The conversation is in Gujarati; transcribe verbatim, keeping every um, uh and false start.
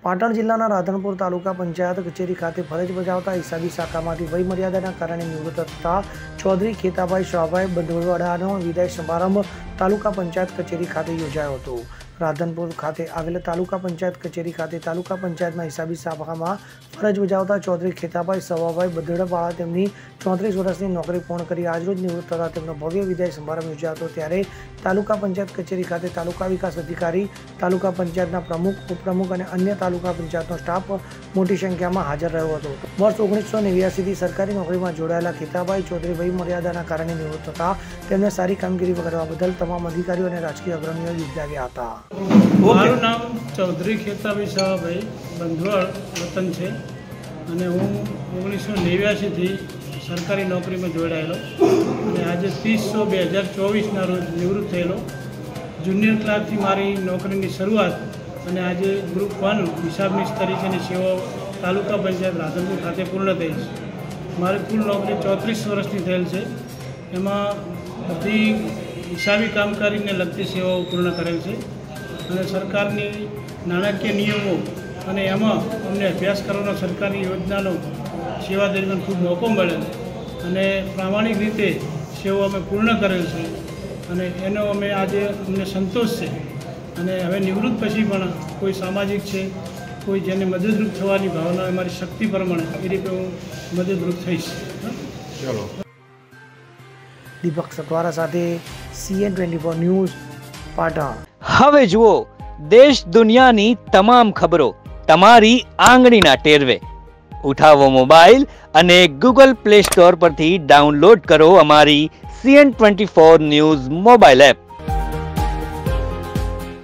પાટણ જિલ્લાના રાધનપુર તાલુકા પંચાયત કચેરી ખાતે ફરજ બજાવતા હિસાબી શાખામાંથી વય મર્યાદાના કારણે નિવૃત્ત થતા ચૌધરી ખેતાભાઈ શાહભાઈ બંધવડાનો વિદાય સમારંભ તાલુકા પંચાયત કચેરી ખાતે યોજાયો હતો। રાધનપુર ખાતે આવેલા તાલુકા પંચાયત કચેરી ખાતે તાલુકા પંચાયતના હિસાબી શાખામાં ફરજ બજાવતા ચૌધરી ખેતાભાઈ શાહભાઈ બંધવડાવાળા તેમની ચોત્રીસ વર્ષની નોકરી પૂર્ણ કરી આજરોજ નિવૃત્ત થતા તેમનો ભવ્ય વિદાય સમારંભ યોજાયો હતો। ત્યારે તાલુકા પંચાયત કચેરી ખાતે તાલુકા વિકાસ અધિકારી, તાલુકા પંચાયતના પ્રમુખ, ઉપપ્રમુખ અને અન્ય તાલુકા પંચાયતનો સ્ટાફ મોટી સંખ્યામાં હાજર રહ્યો હતો। વર્ષ ઓગણીસો નેવ્યાસીથી સરકારી નોકરીમાં જોડાયેલા ખેતાભાઈ ચૌધરી વય મર્યાદાના કારણે નિવૃત્ત થતા તેમને સારી કામગીરી કરવા બદલ તમામ અધિકારીઓ અને રાજકીય અગ્રણીઓ બિરદાવ્યા હતા। મારું નામ ચૌધરી ખેતાભાઈ શાહભાઈ બંધવાડ વતન છે અને હું ઓગણીસો નેવ્યાસીથી સરકારી નોકરીમાં જોડાયેલો અને આજે ત્રીસ સો બે હજાર ચોવીસના રોજ નિવૃત્ત થયેલો। જુનિયર ક્લાર્કથી મારી નોકરીની શરૂઆત અને આજે ગ્રુપ વન હિસાબનીશ તરીકેની સેવાઓ તાલુકા પંચાયત રાધનપુર ખાતે પૂર્ણ થઈ છે। મારી કુલ નોકરી ચોત્રીસ વર્ષની થયેલ છે। એમાં બધી હિસાબી કામકારીને લગતી સેવાઓ પૂર્ણ કરેલ છે અને સરકારની નાણાકીય નિયમો અને એમાં અમને અભ્યાસ કરવાનો સરકારી યોજનાનો સેવા દરમિયાન ખૂબ મોકો મળેલ અને પ્રામાણિક રીતે સેવાઓ અમે પૂર્ણ કરેલ છે અને એનો અમે આજે અમને સંતોષ છે અને હવે નિવૃત્ત પછી પણ કોઈ સામાજિક છે, કોઈ જેને મદદરૂપ થવાની ભાવના અમારી શક્તિ પ્રમાણે એ રીતે હું મદદરૂપ થઈશ। ચલો દીપક સતવારા સાથે CN twenty four news Patan. હવે જુઓ દેશ દુનિયાની તમામ ખબરો તમારી આંગળીના ટેરવે। ઉઠાવો મોબાઈલ અને ગૂગલ પ્લે સ્ટોર પરથી ડાઉનલોડ કરો અમારી CN twenty four news mobile app.